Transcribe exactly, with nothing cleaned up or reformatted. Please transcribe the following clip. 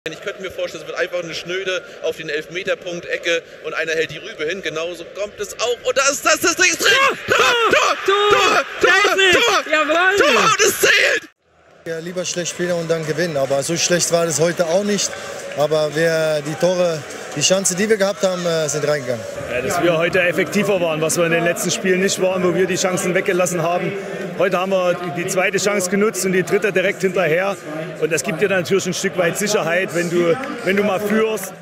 Ich könnte mir vorstellen, es wird einfach eine Schnöde auf den Elfmeterpunkt, Ecke und einer hält die Rübe hin. Genauso kommt es auch. Und da ist das, das Ding ist drin! Tor! Tor! Tor! Tor! Tor! Jawohl! Tor! Und es zählt! Ja, lieber schlecht spielen und dann gewinnen. Aber so schlecht war das heute auch nicht. Aber wir, die Tore, die Chancen, die wir gehabt haben, sind reingegangen. Ja, dass wir heute effektiver waren, was wir in den letzten Spielen nicht waren, wo wir die Chancen weggelassen haben. Heute haben wir die zweite Chance genutzt und die dritte direkt hinterher. Und das gibt dir natürlich ein Stück weit Sicherheit, wenn du, wenn du mal führst.